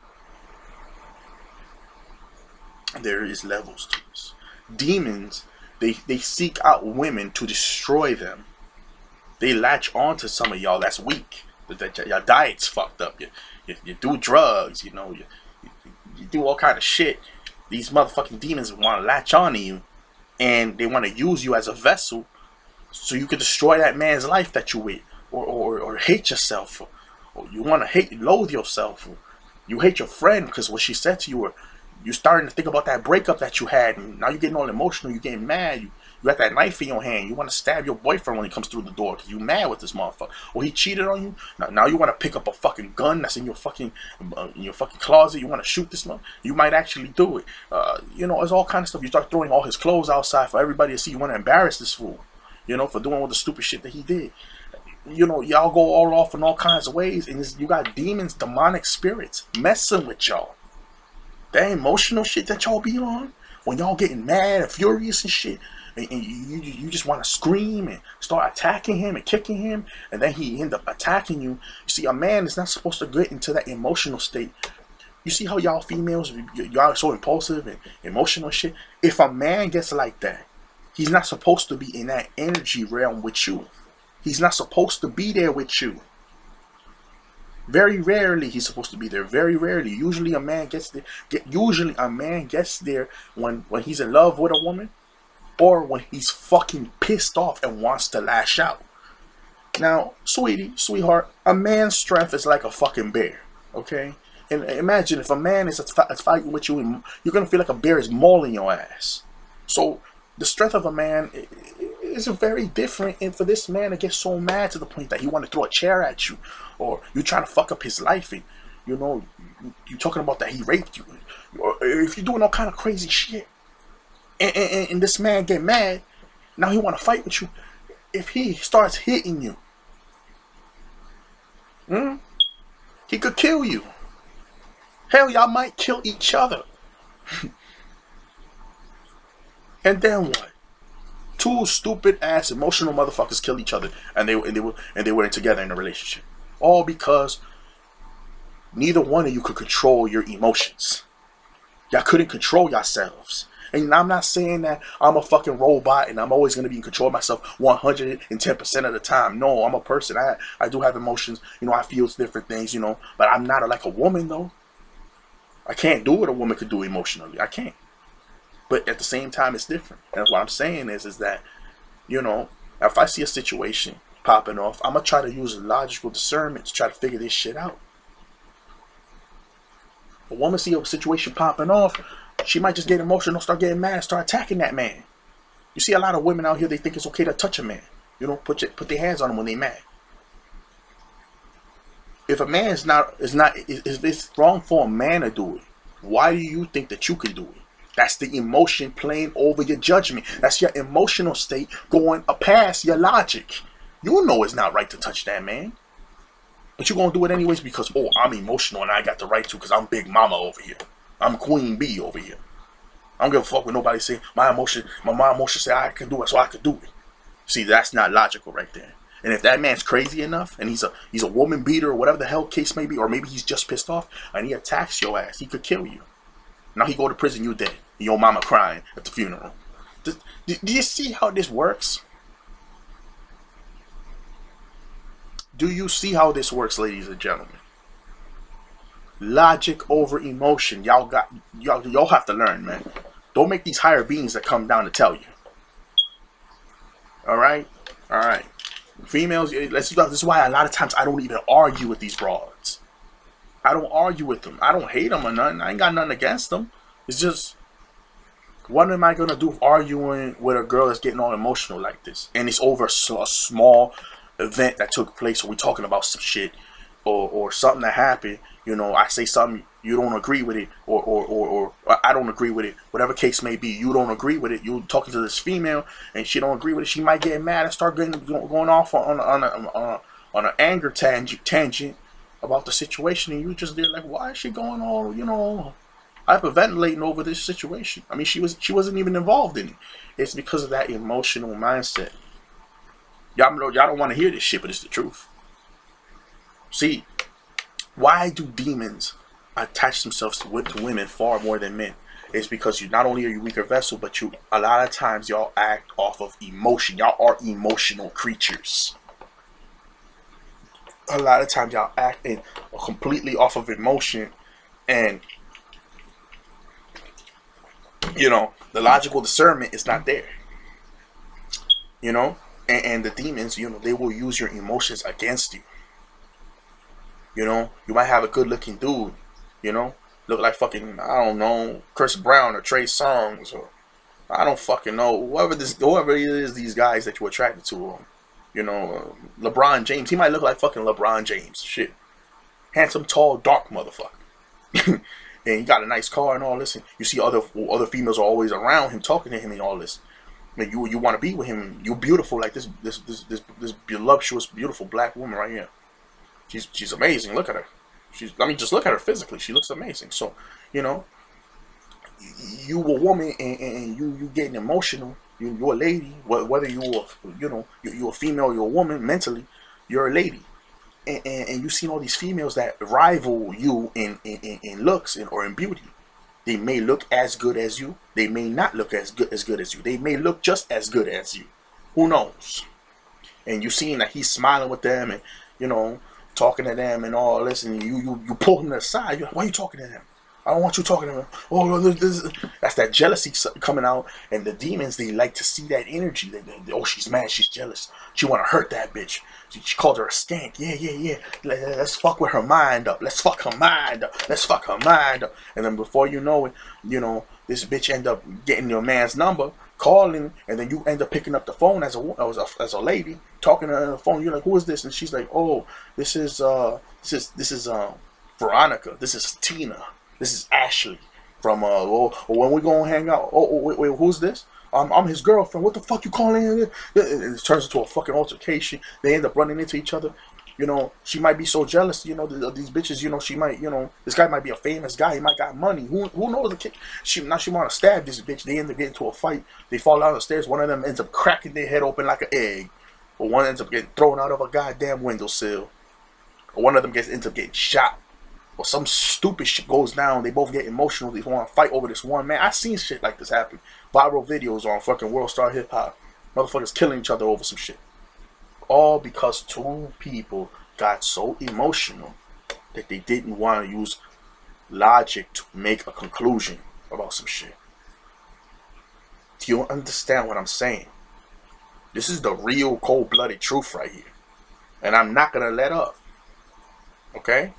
There is levels to this. Demons, they, they seek out women to destroy them. They latch on to some of y'all that's weak. That your diet's fucked up. You, you, you do drugs, you know. You, you, you do all kind of shit. These motherfucking demons want to latch on to you. And they want to use you as a vessel so you can destroy that man's life that you with. Or, or, or hate yourself. Or, or you want to hate, loathe yourself. Or you hate your friend because what she said to you. Or you're starting to think about that breakup that you had, and now you're getting all emotional, you're getting mad, you, you got that knife in your hand, you want to stab your boyfriend when he comes through the door because you're mad with this motherfucker. Or he cheated on you, now, now you want to pick up a fucking gun that's in your fucking uh, in your fucking closet, you want to shoot this man, you might actually do it. Uh, you know, it's all kind of stuff. You start throwing all his clothes outside for everybody to see, you want to embarrass this fool, you know, for doing all the stupid shit that he did. You know, y'all go all off in all kinds of ways, and you got demons, demonic spirits messing with y'all. That emotional shit that y'all be on, when y'all getting mad and furious and shit, and, and you, you, you just want to scream and start attacking him and kicking him, and then he end up attacking you. You see, a man is not supposed to get into that emotional state. You see how y'all females, y'all are so impulsive and emotional and shit? If a man gets like that, he's not supposed to be in that energy realm with you. He's not supposed to be there with you. Very rarely he's supposed to be there. Very rarely. Usually a man gets there. Get, usually a man gets there when when he's in love with a woman, or when he's fucking pissed off and wants to lash out. Now, sweetie, sweetheart, a man's strength is like a fucking bear. Okay, and imagine if a man is fighting with you, you're gonna feel like a bear is mauling your ass. So the strength of a man is very different, and for this man to get so mad to the point that he want to throw a chair at you, or you trying to fuck up his life, and you know you talking about that he raped you, or if you're doing all kind of crazy shit, and, and, and this man get mad, now he want to fight with you. If he starts hitting you, hmm, he could kill you. Hell, y'all might kill each other. And then what? Two stupid ass emotional motherfuckers kill each other, and they and they were and they weren't together in a relationship, all because neither one of you could control your emotions. Y'all couldn't control yourselves. And I'm not saying that I'm a fucking robot and I'm always gonna be in control of myself one hundred ten percent of the time. No, I'm a person. I I do have emotions. You know, I feel different things. You know, but I'm not a, like a woman though. I can't do what a woman could do emotionally. I can't. But at the same time, it's different. And what I'm saying is, is that, you know, if I see a situation popping off, I'm going to try to use logical discernment to try to figure this shit out. A woman see a situation popping off, she might just get emotional, start getting mad, and start attacking that man. You see a lot of women out here, they think it's okay to touch a man. You know, put your, put their hands on them when they mad. If a man is not, is not, if it's wrong for a man to do it, why do you think that you can do it? That's the emotion playing over your judgment. That's your emotional state going past your logic. You know it's not right to touch that man. But you're going to do it anyways because, oh, I'm emotional and I got the right to because I'm Big Mama over here. I'm Queen Bee over here. I don't give a fuck with nobody saying my emotion, my, my emotion say I can do it, so I can do it. See, that's not logical right there. And if that man's crazy enough and he's a he's a woman beater or whatever the hell case may be, or maybe he's just pissed off and he attacks your ass, he could kill you. Now he go to prison, you dead. Your mama crying at the funeral. Do, do, do you see how this works? Do you see how this works, ladies and gentlemen? Logic over emotion. Y'all got y'all y'all have to learn, man. Don't make these higher beings that come down to tell you. All right, all right. Females, let's. This is why a lot of times I don't even argue with these broads. I don't argue with them. I don't hate them or nothing. I ain't got nothing against them. It's just, what am I gonna do arguing with a girl that's getting all emotional like this? And it's over a small event that took place, or we talking about some shit, or or something that happened. You know, I say something, you don't agree with it, or or, or or or I don't agree with it. Whatever case may be, you don't agree with it. You talking to this female, and she don't agree with it. She might get mad and start getting going off on on a, on a, on an anger tangent tangent about the situation, and you just there like, why is she going all, you know, hyperventilating over this situation? I mean, she was she wasn't even involved in it. It's because of that emotional mindset. Y'all y'all don't want to hear this shit, but it's the truth. See, why do demons attach themselves to, to women far more than men? It's because you not only are you weaker vessel, but you a lot of times y'all act off of emotion. Y'all are emotional creatures. A lot of times y'all act in completely off of emotion, and you know, the logical discernment is not there. You know, and, and the demons, you know, they will use your emotions against you. You know, you might have a good looking dude, you know, look like fucking, I don't know, Chris Brown or Trey Songz, or I don't fucking know, whoever this, whoever it is, these guys that you're attracted to, or, you know, uh, LeBron James. He might look like fucking LeBron James. Shit. Handsome, tall, dark motherfucker. And he got a nice car and all this. And you see other other females are always around him, talking to him and all this. And you you want to be with him. You're beautiful, like this this this this this voluptuous, beautiful black woman right here. She's she's amazing. Look at her. She's I mean, just look at her physically. She looks amazing. So, you know, you a woman and, and you you getting emotional. You, you're a lady. Whether you're you know you're a female, you're a woman. Mentally, you're a lady. And, and, and you've seen all these females that rival you in, in, in looks and, or in beauty. They may look as good as you. They may not look as good as good as you. They may look just as good as you. Who knows? And you've seen that he's smiling with them and, you know, talking to them and all this. And you you, you pull him aside. You're like, why are you talking to them? I don't want you talking to them. Oh, this, this. That's that jealousy coming out. And the demons, they like to see that energy. They, they, oh, she's mad. She's jealous. She want to hurt that bitch. She, she called her a skank. Yeah, yeah, yeah. Let, let's fuck with her mind up. Let's fuck her mind up. Let's fuck her mind up. And then before you know it, you know, this bitch end up getting your man's number, calling, and then you end up picking up the phone as a as a, as a lady, talking to her on the phone. You're like, who is this? And she's like, oh, this is uh, this is this is um, Veronica. This is Tina. This is Ashley from, uh, oh, oh, when we gonna hang out? Oh, oh wait, wait, who's this? Um, I'm his girlfriend. What the fuck you calling in? It turns into a fucking altercation. They end up running into each other. You know, she might be so jealous, you know, these bitches, you know, she might, you know, this guy might be a famous guy. He might got money. Who who knows? The kid, she, now she want to stab this bitch. They end up getting into a fight. They fall down the stairs. One of them ends up cracking their head open like an egg. Or one ends up getting thrown out of a goddamn windowsill. Or one of them gets ends up getting shot. Or some stupid shit goes down. They both get emotional. They want to fight over this one man. I seen shit like this happen. Viral videos on fucking World Star Hip Hop. Motherfuckers killing each other over some shit. All because two people got so emotional that they didn't want to use logic to make a conclusion about some shit. Do you understand what I'm saying? This is the real cold-blooded truth right here. And I'm not going to let up. Okay?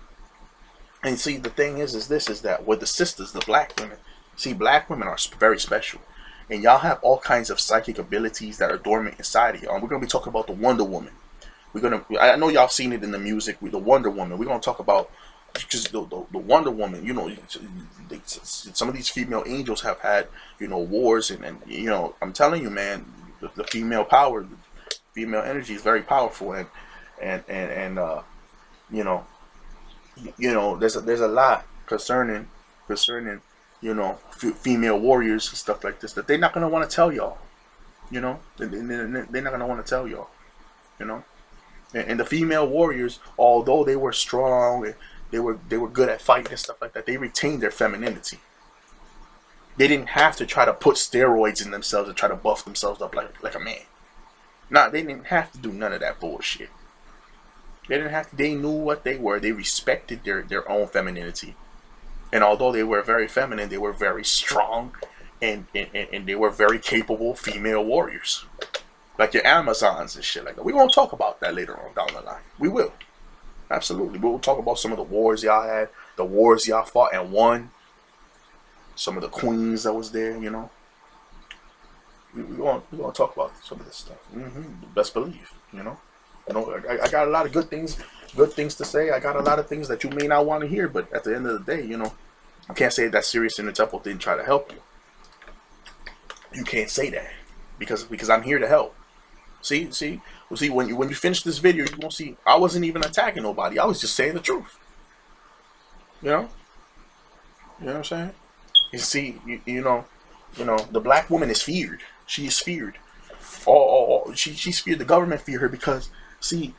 And see, the thing is, is this, is that with the sisters, the black women, see, black women are very special. And y'all have all kinds of psychic abilities that are dormant inside of y'all. And we're going to be talking about the Wonder Woman. We're going to, I know y'all seen it in the music with the Wonder Woman. We're going to talk about, because the, the, the Wonder Woman, you know, they, some of these female angels have had, you know, wars. And, and you know, I'm telling you, man, the, the female power, the female energy is very powerful. And, and, and, and uh, you know, you know, there's a, there's a lot concerning, concerning, you know, f female warriors and stuff like this that they're not going to want to tell y'all, you know, they're not going to want to tell y'all, you know, and, and the female warriors, although they were strong and they were, they were good at fighting and stuff like that, they retained their femininity. They didn't have to try to put steroids in themselves and try to buff themselves up like, like a man. Nah, they didn't have to do none of that bullshit. They didn't have to, they knew what they were. They respected their, their own femininity. And although they were very feminine, they were very strong, and, and, and they were very capable female warriors. Like your Amazons and shit like that. We're going to talk about that later on down the line. We will. Absolutely. We'll talk about some of the wars y'all had, the wars y'all fought and won. Some of the queens that was there, you know. We're going we to talk about some of this stuff. Mm-hmm. Best believe, you know. You know, I, I got a lot of good things, good things to say. I got a lot of things that you may not want to hear, but at the end of the day, you know, I can't say that Sirius in the Temple didn't try to help you. You can't say that because because I'm here to help. See, see, well, see when you when you finish this video, you won't see I wasn't even attacking nobody. I was just saying the truth. You know, you know what I'm saying? You see, you, you know, you know, the black woman is feared. She is feared. Oh, oh, oh she she's feared. The government fear her because see,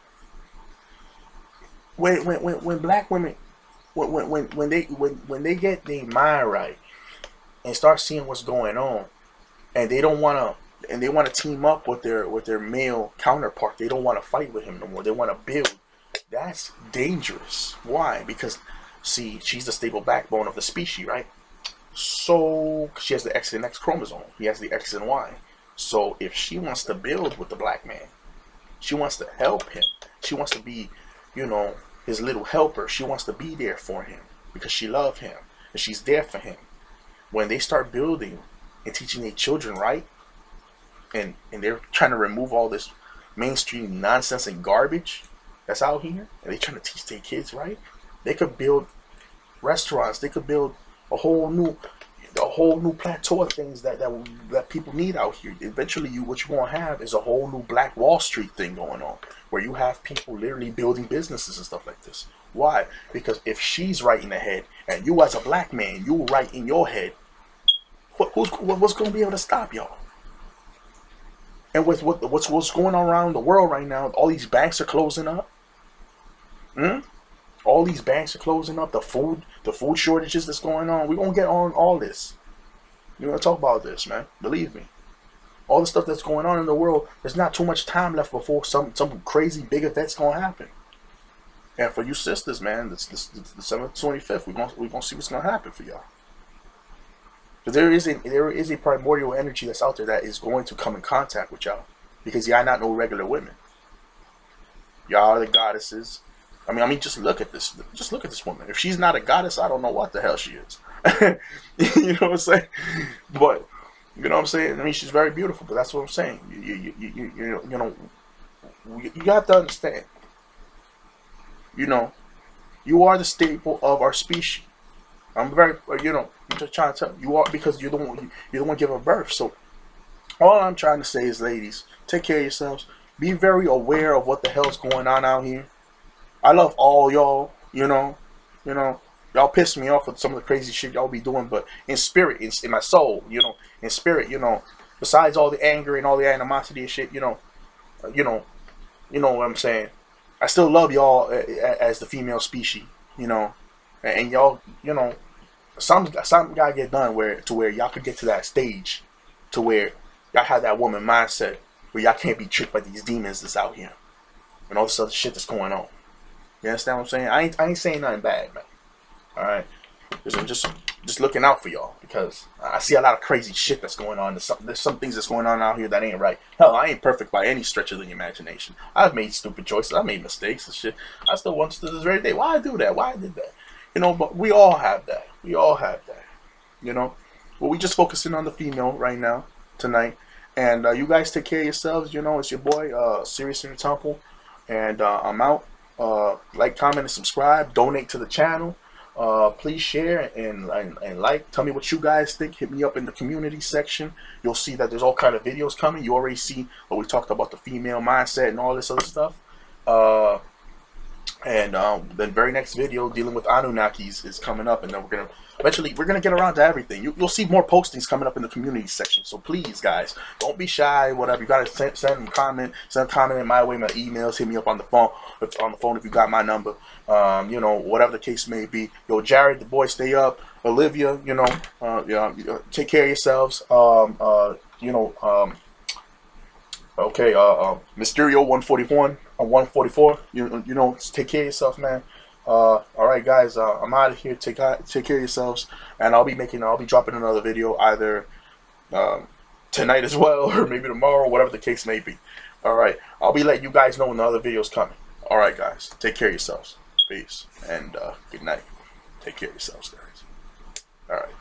when when when, when black women when when when they when when they get their mind right and start seeing what's going on, and they don't want to. And they want to team up with their with their male counterpart. They don't want to fight with him no more. They want to build. That's dangerous. Why? Because, see, she's the stable backbone of the species, right? So she has the X and X chromosome. He has the X and Y. So if she wants to build with the black man, she wants to help him. She wants to be, you know, his little helper. She wants to be there for him because she loves him and she's there for him. When they start building and teaching their children right, And, and they're trying to remove all this mainstream nonsense and garbage that's out here, and they're trying to teach their kids right, they could build restaurants. They could build a whole new, a whole new plateau of things that that, that people need out here. Eventually, you what you're gonna have is a whole new Black Wall Street thing going on, where you have people literally building businesses and stuff like this. Why? Because if she's right in the head, and you as a black man, you right in your head, what, who's what's gonna be able to stop y'all? And with what what's what's going on around the world right now, all these banks are closing up. Hmm? All these banks are closing up. The food, the food shortages that's going on. We're gonna get on all this. We're gonna talk about this, man. Believe me. All the stuff that's going on in the world, there's not too much time left before some some crazy big event's gonna happen. And for you sisters, man, this this the seventh twenty-fifth, we're gonna we're gonna see what's gonna happen for y'all. But there is a there is a primordial energy that's out there that is going to come in contact with y'all, because y'all not no regular women. Y'all are the goddesses. I mean, I mean, just look at this. Just look at this woman. If she's not a goddess, I don't know what the hell she is. You know what I'm saying? But you know what I'm saying? I mean, she's very beautiful. But that's what I'm saying. You you you you you, you know, you have to understand. You know, you are the staple of our species. I'm very, you know, I'm just trying to tell you, you are, because you're the one, you're the one giving birth. So all I'm trying to say is, ladies, take care of yourselves. Be very aware of what the hell's going on out here. I love all y'all, you know, you know, y'all piss me off with some of the crazy shit y'all be doing, but in spirit, in, in my soul, you know, in spirit, you know, besides all the anger and all the animosity and shit, you know, uh, you know, you know what I'm saying. I still love y'all as the female species, you know, and y'all, you know, some something gotta get done where to where y'all could get to that stage, to where y'all have that woman mindset where y'all can't be tricked by these demons that's out here and all this other shit that's going on. You understand what I'm saying? I ain't I ain't saying nothing bad, man. All right, just I'm just just looking out for y'all, because I see a lot of crazy shit that's going on. There's some there's some things that's going on out here that ain't right. Hell, I ain't perfect by any stretch of the imagination. I've made stupid choices. I made mistakes and shit. I still want to this very day. Why I do that? Why I did that? You know, but we all have that. We all have that. You know, but we just focusing on the female right now tonight. And uh, you guys take care of yourselves. You know, it's your boy, uh, Sirius in the Temple, and uh, I'm out. Uh, like, comment, and subscribe. Donate to the channel. Uh, please share and, and and like. Tell me what you guys think. Hit me up in the community section. You'll see that there's all kind of videos coming. You already see what we talked about, the female mindset and all this other stuff. Uh, and um, the very next video dealing with Anunnakis is coming up, and then we're gonna eventually we're gonna get around to everything. You, you'll see more postings coming up in the community section. So please, guys, don't be shy. Whatever you gotta send, send a comment, send a comment in my way, my emails. Hit me up on the phone. If, on the phone if you got my number. Um, you know, whatever the case may be. Yo, Jared, the boy, stay up. Olivia, you know, uh, yeah, take care of yourselves. Um, uh, you know, um, okay, uh, uh, Mysterio one forty-one. a one forty-four. You you know, take care of yourself, man. Uh, all right, guys. Uh, I'm out of here. Take take care of yourselves, and I'll be making. I'll be dropping another video either um, tonight as well, or maybe tomorrow, whatever the case may be. All right. I'll be letting you guys know when the other video's coming. All right, guys. Take care of yourselves. Peace and uh, good night. Take care of yourselves, guys. All right.